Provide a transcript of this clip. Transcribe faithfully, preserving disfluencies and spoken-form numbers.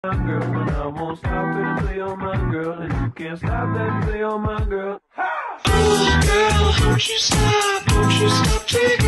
my girl, and I won't stop it until you're my girl, and you can't stop that until you're my girl. Ha! Oh, girl, don't you stop, don't you stop, take